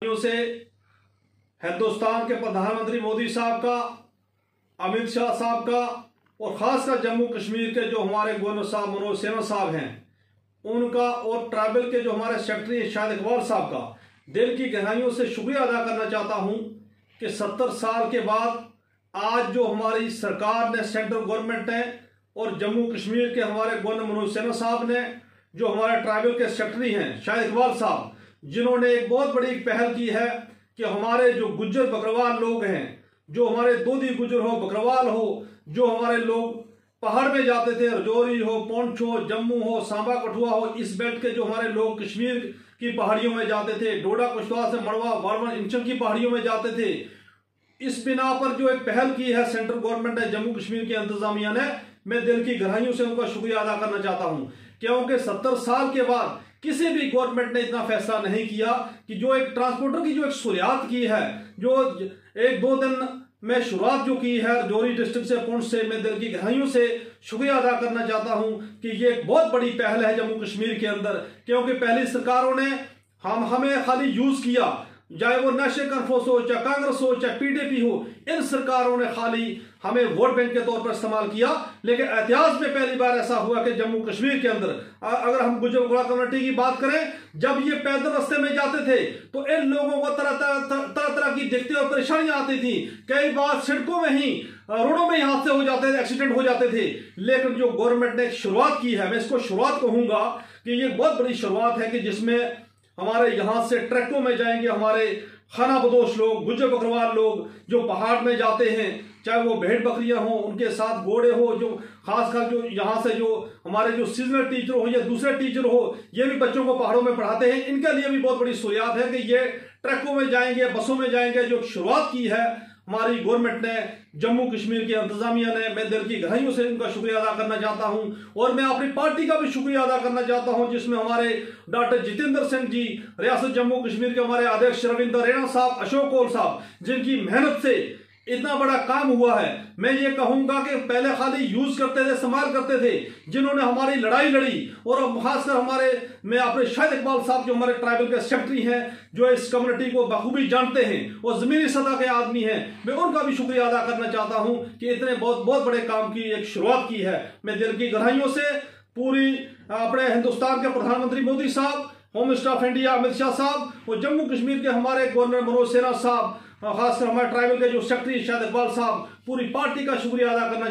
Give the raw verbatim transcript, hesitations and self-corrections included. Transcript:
से हिंदुस्तान के प्रधानमंत्री मोदी साहब का, अमित शाह साहब का और खासकर जम्मू कश्मीर के जो हमारे गवर्नर साहब मनोज सिन्हा साहब हैं उनका और ट्राइबल के जो हमारे सेक्रेटरी शाहिद इकबाल साहब का दिल की गहराइयों से शुक्रिया अदा करना चाहता हूं कि सत्तर साल के बाद आज जो हमारी सरकार ने, सेंट्रल गवर्नमेंट ने और जम्मू कश्मीर के हमारे गवर्नर मनोज सिन्हा साहब ने, जो हमारे ट्राइबल के सेक्रेटरी हैं शाहिद इकबाल साहब, जिन्होंने एक बहुत बड़ी पहल की है कि हमारे जो गुज्जर बकरवाल लोग हैं, जो हमारे दोदी गुज्जर हो, बकरवाल हो, जो हमारे लोग पहाड़ में जाते थे, रजौरी हो, पुंछ हो, जम्मू हो, सांबा कठुआ हो, इस बेल्ट के जो हमारे लोग कश्मीर की पहाड़ियों में जाते थे, डोडा कुशवाहा से मड़वा वारवन इंचन की पहाड़ियों में जाते थे, इस बिना पर जो एक पहल की है सेंट्रल गवर्नमेंट ने, जम्मू कश्मीर की इंतजामिया ने, मैं दिल की गहराइयों से उनका शुक्रिया अदा करना चाहता हूं, क्योंकि सत्तर साल के बाद किसी भी गवर्नमेंट ने इतना फैसला नहीं किया कि जो एक ट्रांसपोर्टर की जो एक शुरुआत की है, जो एक दो दिन में शुरुआत जो की है रजौरी डिस्ट्रिक्ट से, पुंछ से, मैं दिल की गहराइयों से शुक्रिया अदा करना चाहता हूं कि ये एक बहुत बड़ी पहल है जम्मू कश्मीर के अंदर, क्योंकि पहली सरकारों ने हम हमें खाली यूज किया, चाहे वो नेशनल कॉन्फ्रेंस हो, चाहे कांग्रेस हो, चाहे पीडीपी हो, इन सरकारों ने खाली हमें वोट बैंक के तौर पर इस्तेमाल किया। लेकिन इतिहास में पहली बार ऐसा हुआ कि जम्मू कश्मीर के अंदर, अगर हम गुज्जर बकरवाल कम्युनिटी की बात करें, जब ये पैदल रास्ते में जाते थे तो इन लोगों को तरह तरह तरह तरह की दिक्कतें और परेशानियां आती थी, कई बार सड़कों में ही, रोडों में ही हादसे हो जाते थे, एक्सीडेंट हो जाते थे। लेकिन जो गवर्नमेंट ने शुरुआत की है, मैं इसको शुरुआत कहूंगा कि ये बहुत बड़ी शुरुआत है कि जिसमें हमारे यहां से ट्रकों में जाएंगे हमारे खाना बदोश लोग, गुज्जर बकरवाल लोग, जो पहाड़ में जाते हैं, चाहे वो भेड़ बकरियां हो, उनके साथ घोड़े हो, जो खासकर जो यहाँ से जो हमारे जो सीजनल टीचर हो या दूसरे टीचर हो, ये भी बच्चों को पहाड़ों में पढ़ाते हैं, इनके लिए भी बहुत बड़ी सहूलियत है कि ये ट्रकों में जाएंगे, बसों में जाएंगे। जो शुरुआत की है हमारी गवर्नमेंट ने, जम्मू कश्मीर की इंतजामिया ने, मैं दिल की गहराइयों से उनका शुक्रिया अदा करना चाहता हूं और मैं अपनी पार्टी का भी शुक्रिया अदा करना चाहता हूं, जिसमें हमारे डॉक्टर जितेंद्र सिंह जी, रियासत जम्मू कश्मीर के हमारे अध्यक्ष रविंदर रैना साहब, अशोक कौल साहब, जिनकी मेहनत से इतना बड़ा काम हुआ है। मैं ये कहूंगा कि पहले खाली यूज करते थे, इस्तेमाल करते थे, जिन्होंने हमारी लड़ाई लड़ी, और खासकर हमारे मैं अपने शाहिद इकबाल साहब जो हमारे ट्राइबल के सेक्रेटरी हैं, जो इस कम्युनिटी को बखूबी जानते हैं और जमीनी सतह के आदमी हैं, मैं उनका भी शुक्रिया अदा करना चाहता हूं कि इतने बहुत बहुत बड़े काम की एक शुरुआत की है। मैं दिल की गहराइयों से पूरी अपने हिंदुस्तान के प्रधानमंत्री मोदी साहब, home minister of India Amit Shah साहब और जम्मू कश्मीर के हमारे गवर्नर मनोज सिन्हा साहब, खासकर हमारे ट्राइबल के जो सेक्रेटरी शाहिद इकबाल साहब, पूरी पार्टी का शुक्रिया अदा करना